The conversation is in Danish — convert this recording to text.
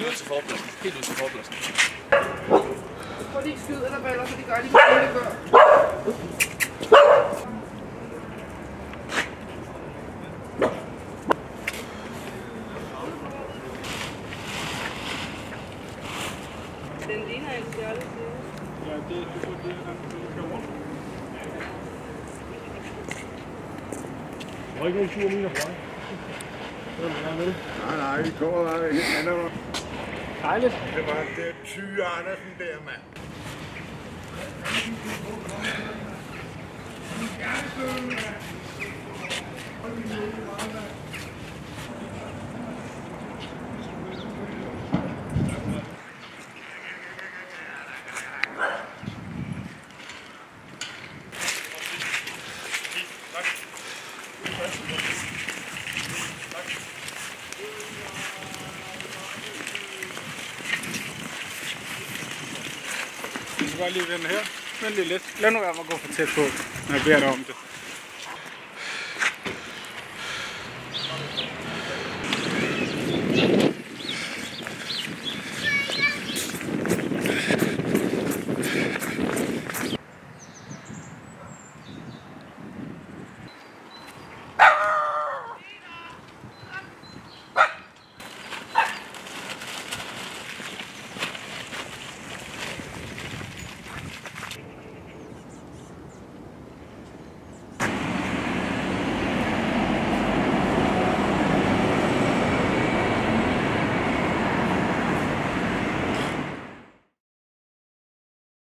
Helt ud til forpladsen. Helt ud til forpladsen. Prøv lige at skyde eller baller, så de gør lige hvad det gør. Den ligner en stjerne. Ja, det kører rundt. Der var ikke nogen tur mine på vej. Nej, vi kommer der helt andet. Dejligt. Det var det Tyge Andersen der, mand. Jeg skal bare lige den her. Vent lige lidt. Lad nu være med at gå for tæt på, når jeg beder dig om det.